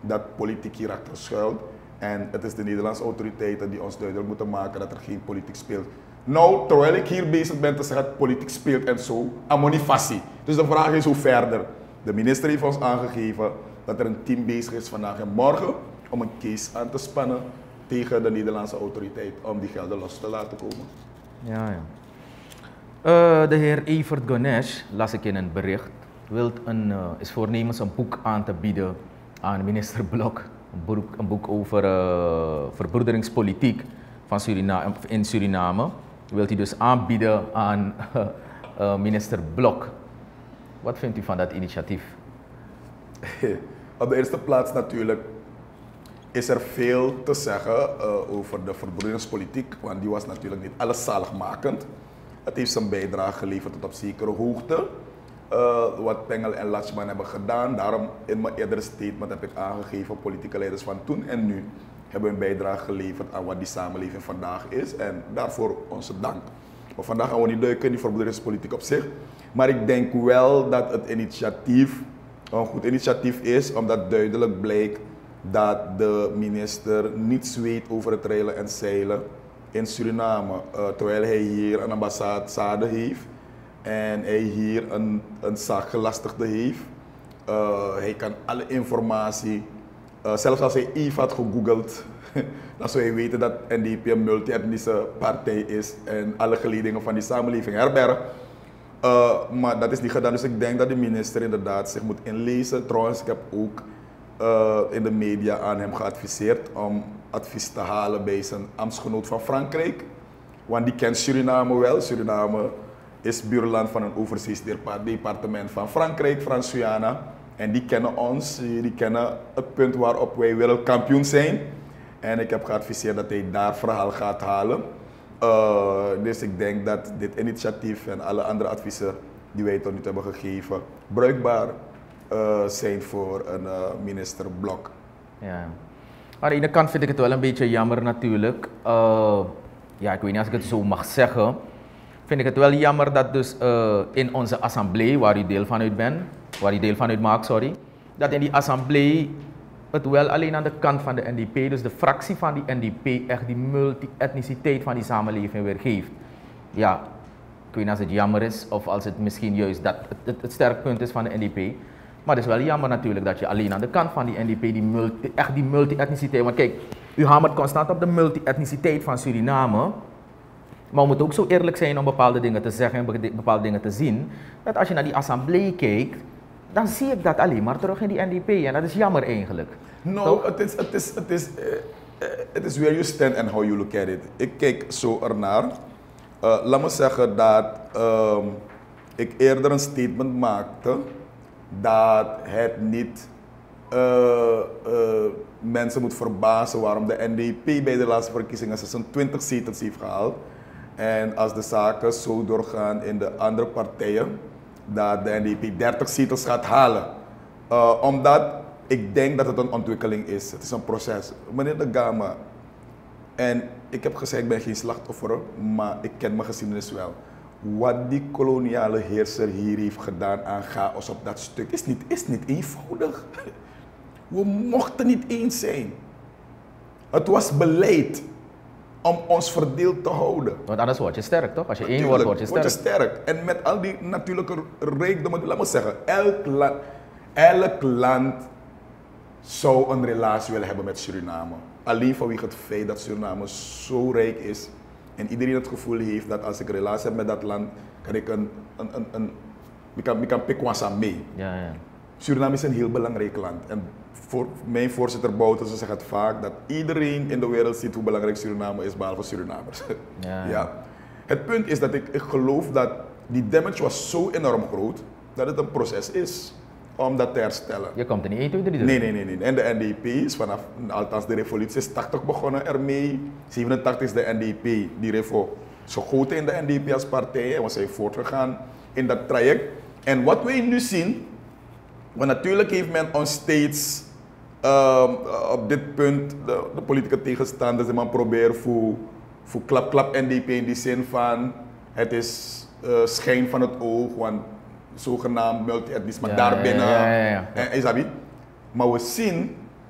dat politiek hierachter schuilt. En het is de Nederlandse autoriteiten die ons duidelijk moeten maken dat er geen politiek speelt. Nou, terwijl ik hier bezig ben te zeggen dat politiek speelt en zo, amonifacie. Dus de vraag is hoe verder. De minister heeft ons aangegeven dat er een team bezig is vandaag en morgen om een case aan te spannen tegen de Nederlandse autoriteit om die gelden los te laten komen. Ja, ja. Uh, de heer Evert Ganesh, las ik in een bericht, wilt een, uh, is voornemens een boek aan te bieden aan minister Blok. Een boek, een boek over uh, verbroederingspolitiek van Surina in Suriname. Wilt hij dus aanbieden aan uh, uh, minister Blok. Wat vindt u van dat initiatief? Op de eerste plaats natuurlijk is er veel te zeggen uh, over de verbroederingspolitiek, want die was natuurlijk niet alles zaligmakend. Het heeft zijn bijdrage geleverd tot op zekere hoogte. Uh, wat Pengel en Latchman hebben gedaan. Daarom in mijn eerdere statement heb ik aangegeven, politieke leiders van toen en nu hebben een bijdrage geleverd aan wat die samenleving vandaag is. En daarvoor onze dank. Maar vandaag gaan we niet duiken in die verbroederingspolitiek op zich. Maar ik denk wel dat het initiatief een goed initiatief is, omdat duidelijk blijkt dat de minister niets weet over het reilen en zeilen in Suriname. Uh, terwijl hij hier een ambassade heeft en hij hier een, een zaakgelastigde heeft. Uh, hij kan alle informatie, uh, zelfs als hij Eve had gegoogeld, dan zou hij weten dat N D P een multi-etnische partij is en alle geledingen van die samenleving herbergt. Uh, maar dat is niet gedaan, dus ik denk dat de minister inderdaad zich moet inlezen. Trouwens, ik heb ook uh, in de media aan hem geadviseerd om advies te halen bij zijn ambtsgenoot van Frankrijk. Want die kent Suriname wel. Suriname is buurland van een overzees departement van Frankrijk, Frans-Guyana. En die kennen ons, die kennen het punt waarop wij wereldkampioen zijn. En ik heb geadviseerd dat hij daar verhaal gaat halen. Uh, dus ik denk dat dit initiatief en alle andere adviezen die wij tot nu toe hebben gegeven bruikbaar uh, zijn voor een uh, minister Blok. Ja. Aan de ene kant vind ik het wel een beetje jammer natuurlijk. Uh, ja, ik weet niet als ik het zo mag zeggen. Vind ik het wel jammer dat dus uh, in onze assemblee, waar u deel van uit bent, waar u deel van uitmaakt, sorry, dat in die assemblee het wel alleen aan de kant van de N D P, dus de fractie van die N D P, echt die multi-etniciteit van die samenleving weergeeft. Ja, ik weet niet als het jammer is of als het misschien juist dat het, het, het sterkpunt is van de N D P. Maar het is wel jammer natuurlijk dat je alleen aan de kant van die N D P, die multi, echt die multi-etniciteit, want kijk, u hamert constant op de multi-etniciteit van Suriname. Maar we moeten ook zo eerlijk zijn om bepaalde dingen te zeggen en bepaalde dingen te zien, dat als je naar die assemblee kijkt, dan zie ik dat alleen maar terug in die N D P en dat is jammer eigenlijk. Nou, het is, het is, het is, uh, het is where you stand and how you look at it. Ik kijk zo ernaar. Uh, laat me zeggen dat uh, ik eerder een statement maakte dat het niet uh, uh, mensen moet verbazen waarom de N D P bij de laatste verkiezingen zesentwintig zetels heeft gehaald. En als de zaken zo doorgaan in de andere partijen, dat de N D P dertig zetels gaat halen. Uh, omdat ik denk dat het een ontwikkeling is. Het is een proces. Meneer De Gama, en ik heb gezegd, ik ben geen slachtoffer, maar ik ken mijn geschiedenis wel. Wat die koloniale heerser hier heeft gedaan aan chaos op dat stuk is niet, is niet eenvoudig. We mochten niet eens zijn. Het was beleid om ons verdeeld te houden. Want anders word je sterk, toch? Als je één wordt, word je sterk. Word je sterk. En met al die natuurlijke rijkdommen, laat me zeggen, elk land, elk land zou een relatie willen hebben met Suriname. Alleen vanwege het feit dat Suriname zo rijk is en iedereen het gevoel heeft dat als ik een relatie heb met dat land, kan ik een, een, een, een ik kan, ik kan pikwasa mee. Ja, ja. Suriname is een heel belangrijk land. En voor mijn voorzitter Bouten zegt het vaak dat iedereen in de wereld ziet hoe belangrijk Suriname is, behalve Surinamers. Ja, ja. Ja. Het punt is dat ik, ik geloof dat die damage was zo enorm groot dat het een proces is om dat te herstellen. Je komt er niet één, twee, drie. Nee, nee, nee, nee. En de N D P is vanaf, althans de revolutie is tachtig begonnen ermee. zevenentachtig is de N D P, die revo, zo goten in de N D P als partij en we zijn voortgegaan in dat traject. En wat wij nu zien, want natuurlijk heeft men ons steeds um, op dit punt, de, de politieke tegenstanders, die man proberen voor, voor klap klap N D P in die zin van het is uh, schijn van het oog, want zogenaamd multi-etnisch, maar ja, daarbinnen, ja, ja, ja, ja. En, is dat niet? Maar we zien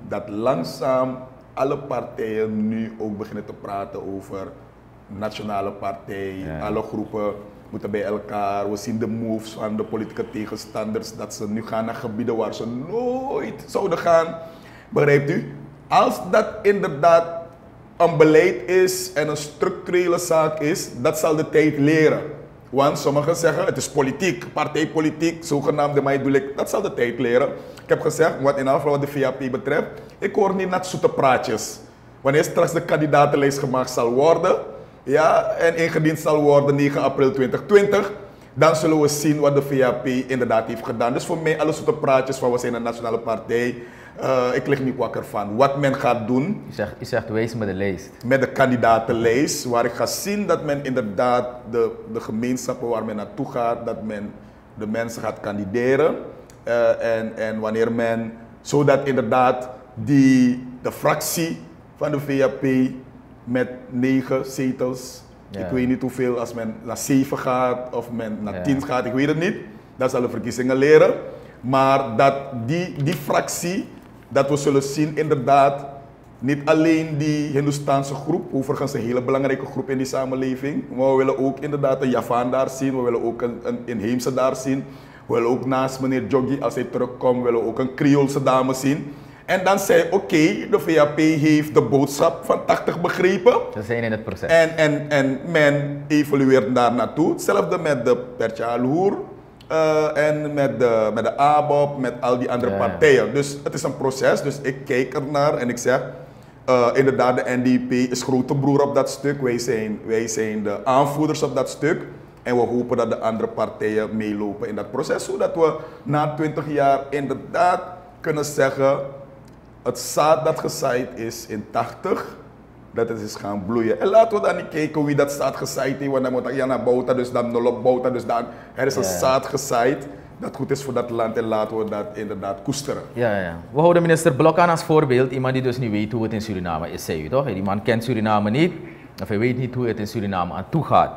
dat langzaam alle partijen nu ook beginnen te praten over nationale partij, ja. Alle groepen moeten bij elkaar. We zien de moves van de politieke tegenstanders dat ze nu gaan naar gebieden waar ze nooit zouden gaan. Begrijpt u? Als dat inderdaad een beleid is en een structurele zaak is, dat zal de tijd leren. Want sommigen zeggen het is politiek, partijpolitiek, zogenaamde, maar bedoel ik, dat zal de tijd leren. Ik heb gezegd, wat in afval wat de V A P betreft, ik hoor niet naar zoete praatjes. Wanneer straks de kandidatenlijst gemaakt zal worden, ja, en ingediend zal worden negen april twintig twintig, dan zullen we zien wat de V A P inderdaad heeft gedaan. Dus voor mij alle zoete praatjes van we zijn een nationale partij, uh, ik lig niet wakker van. Wat men gaat doen. Je zegt, je zegt wees met de lijst. Met de kandidatenlijst, waar ik ga zien dat men inderdaad de, de gemeenschappen waar men naartoe gaat, dat men de mensen gaat kandideren. Uh, en, en wanneer men, zodat inderdaad die, de fractie van de V A P met negen zetels, ja. Ik weet niet hoeveel, als men naar zeven gaat of men naar ja. tien gaat, ik weet het niet. Dat zal de verkiezingen leren. Maar dat die, die fractie, dat we zullen zien inderdaad, niet alleen die Hindoestaanse groep, overigens een hele belangrijke groep in die samenleving, maar we willen ook inderdaad een Javaan daar zien, we willen ook een, een inheemse daar zien. We willen ook naast meneer Joggi, als hij terugkomt, willen we ook een Creoolse dame zien. En dan zei oké, okay, de V A P heeft de boodschap van tachtig begrepen. Ze zijn in het proces. En, en, en men evolueert daar naartoe. Hetzelfde met de Pertja Alhoer uh, en met de, met de A B O P, met al die andere ja. partijen. Dus het is een proces, dus ik kijk ernaar en ik zeg, uh, inderdaad de N D P is grote broer op dat stuk. Wij zijn, wij zijn de aanvoerders op dat stuk. En we hopen dat de andere partijen meelopen in dat proces, zodat we na twintig jaar inderdaad kunnen zeggen, het zaad dat gezaaid is in tachtig, dat het is gaan bloeien. En laten we dan niet kijken wie dat zaad gezaaid heeft, want dan moet je naar Bouta, dus dan nul op Bouta, dus dan er is een ja. zaad gezaaid dat goed is voor dat land en laten we dat inderdaad koesteren. Ja, ja. We houden minister Blok aan als voorbeeld, iemand die dus niet weet hoe het in Suriname is, zei u toch? Die man kent Suriname niet, of hij weet niet hoe het in Suriname aan toe gaat.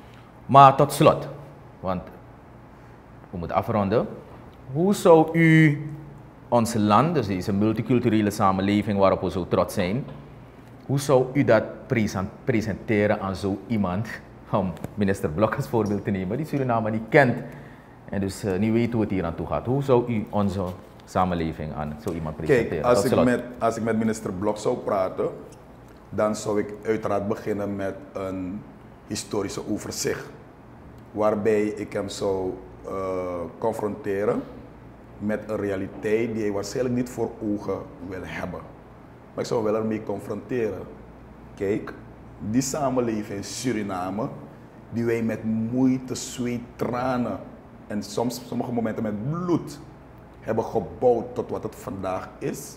Maar tot slot, want we moeten afronden. Hoe zou u ons land, dus deze multiculturele samenleving waarop we zo trots zijn, hoe zou u dat presenteren aan zo iemand, om minister Blok als voorbeeld te nemen, die Suriname niet kent en dus uh, niet weet hoe het hier aan toe gaat. Hoe zou u onze samenleving aan zo iemand presenteren? Kijk, als ik, met, als ik met minister Blok zou praten, dan zou ik uiteraard beginnen met een historische overzicht, waarbij ik hem zou uh, confronteren met een realiteit die hij waarschijnlijk niet voor ogen wil hebben. Maar ik zou hem wel ermee confronteren. Kijk, die samenleving in Suriname, die wij met moeite, zweet, tranen en soms sommige momenten met bloed hebben gebouwd tot wat het vandaag is,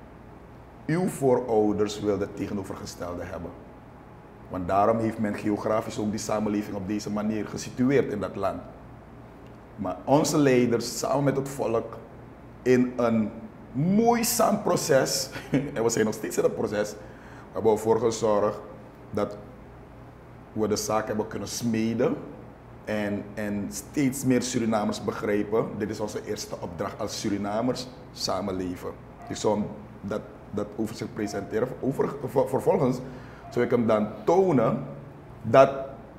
uw voorouders wilden het tegenovergestelde hebben. Want daarom heeft men geografisch ook die samenleving op deze manier gesitueerd in dat land. Maar onze leiders, samen met het volk, in een moeizaam proces, en we zijn nog steeds in dat proces, hebben we ervoor gezorgd dat we de zaak hebben kunnen smeden en, en steeds meer Surinamers begrijpen, dit is onze eerste opdracht als Surinamers, samenleven. Ik zou dat, dat overzicht presenteren. Over, vervolgens zou ik hem dan tonen dat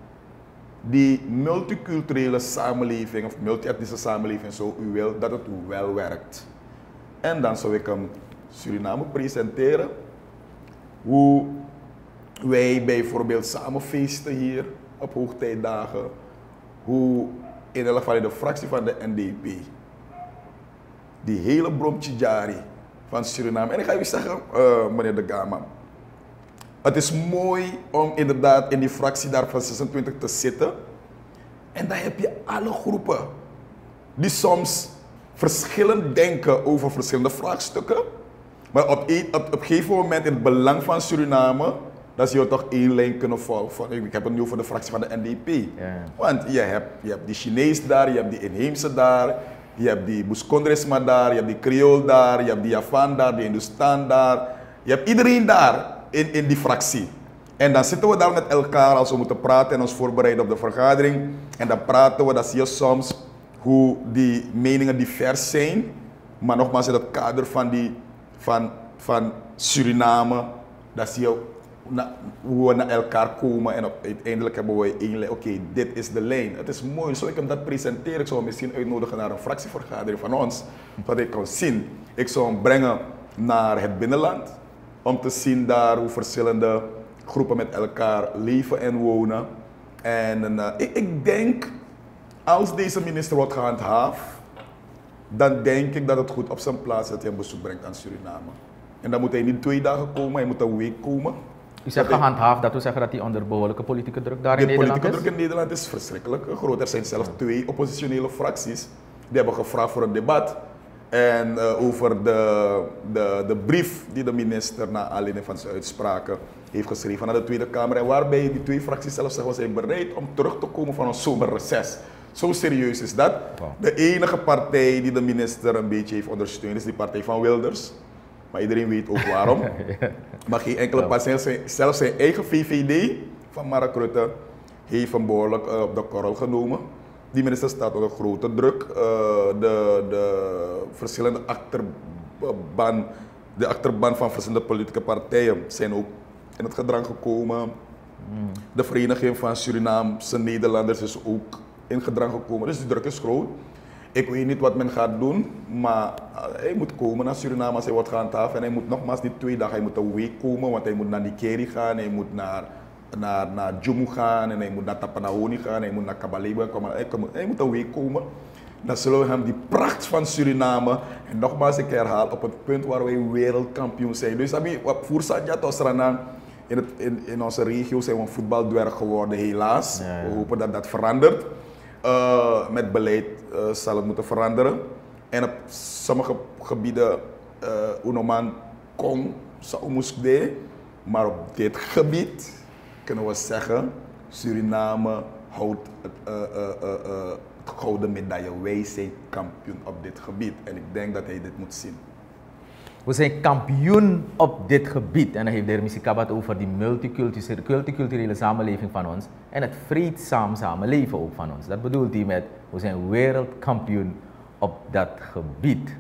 die multiculturele samenleving of multi-etnische samenleving, zo u wil, dat het wel werkt. En dan zou ik hem Suriname presenteren, hoe wij bijvoorbeeld samen feesten hier op hoogtijdagen, hoe in elk geval in de fractie van de N D P, die hele Bromtjijari van Suriname, en ik ga u zeggen, uh, meneer De Gama, het is mooi om inderdaad in die fractie daar van zesentwintig te zitten. En dan heb je alle groepen die soms verschillend denken over verschillende vraagstukken. Maar op een, op, op een gegeven moment in het belang van Suriname, dat ze je toch één lijn kunnen volgen. Ik heb het nu over de fractie van de N D P. Ja. Want je hebt, je hebt die Chinees daar, je hebt die inheemse daar, je hebt die Buskondresma daar, je hebt die Creool daar, je hebt die Javaan daar, die Hindustan daar. Je hebt iedereen daar. In, in die fractie. En dan zitten we daar met elkaar als we moeten praten en ons voorbereiden op de vergadering. En dan praten we, dan zie je soms hoe die meningen divers zijn. Maar nogmaals in het kader van, die, van, van Suriname, dat zie je na, hoe we naar elkaar komen en op, uiteindelijk hebben we één lijn. Oké, okay, dit is de lijn. Het is mooi, zo ik hem dat presenteer. Ik zou hem misschien uitnodigen naar een fractievergadering van ons, zodat ik kan zien. Ik zou hem brengen naar het binnenland, om te zien daar hoe verschillende groepen met elkaar leven en wonen. En uh, ik, ik denk, als deze minister wordt gehandhaafd, dan denk ik dat het goed op zijn plaats is dat hij een bezoek brengt aan Suriname. En dan moet hij niet twee dagen komen, hij moet een week komen. U zegt gehandhaafd, dat wil zeggen dat hij onder behoorlijke politieke druk daar in de Nederland is? De politieke druk in Nederland is verschrikkelijk groot. Er zijn zelfs twee oppositionele fracties die hebben gevraagd voor een debat. En uh, over de, de, de brief die de minister na aanleiding van zijn uitspraken heeft geschreven naar de Tweede Kamer. En waarbij die twee fracties zelfs zeggen, we zijn bereid om terug te komen van een zomerreces. Zo serieus is dat. Wow. De enige partij die de minister een beetje heeft ondersteund is die partij van Wilders. Maar iedereen weet ook waarom. Maar geen enkele partij, zelfs zijn eigen V V D van Mark Rutte heeft hem behoorlijk uh, op de korrel genomen. Die minister staat onder grote druk. Uh, de, de verschillende achterban, de achterban van verschillende politieke partijen zijn ook in het gedrang gekomen. Mm. De Vereniging van Surinaamse Nederlanders is ook in gedrang gekomen. Dus de druk is groot. Ik weet niet wat men gaat doen, maar hij moet komen naar Suriname als hij wordt gehandhaafd. En hij moet nogmaals niet twee dagen, hij moet een week komen, want hij moet naar Nikeri gaan, hij moet naar, naar, naar Djomu gaan, en hij moet naar Tapanahoni gaan, hij moet naar Kabaleba komen. Hij, hij moet een week komen. Dan zullen we hem die pracht van Suriname, en nogmaals ik herhaal, op het punt waar wij wereldkampioen zijn. Dus voor Sadja Tosrana, in, het, in, in onze regio zijn we een voetbaldwerg geworden, helaas. Ja, ja. We hopen dat dat verandert. Uh, met beleid uh, zal het moeten veranderen. En op sommige gebieden, uh, Unoman kon Saumuskde, maar op dit gebied kunnen we zeggen, Suriname houdt het, uh, uh, uh, uh, het gouden medaille. Wij zijn kampioen op dit gebied en ik denk dat hij dit moet zien. We zijn kampioen op dit gebied en dan heeft de heer Misikaba het over die multiculturele, multiculturele samenleving van ons en het vreedzaam samenleven ook van ons. Dat bedoelt hij met, we zijn wereldkampioen op dat gebied.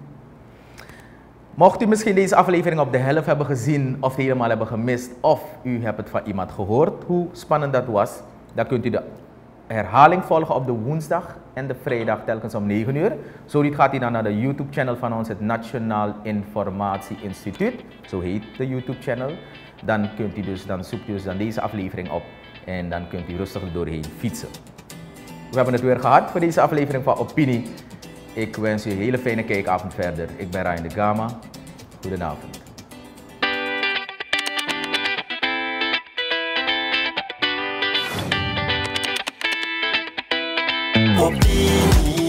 Mocht u misschien deze aflevering op de helft hebben gezien of helemaal hebben gemist of u hebt het van iemand gehoord hoe spannend dat was, dan kunt u de herhaling volgen op de woensdag en de vrijdag telkens om negen uur. Zo niet gaat u dan naar de YouTube-channel van ons, het Nationaal Informatie Instituut. Zo heet de YouTube-channel. Dan kunt u dus, dan zoekt u dus dan deze aflevering op en dan kunt u rustig er doorheen fietsen. We hebben het weer gehad voor deze aflevering van Opinie. Ik wens u een hele fijne kijkavond verder. Ik ben Ryan de Gama. Goedenavond. Opinie.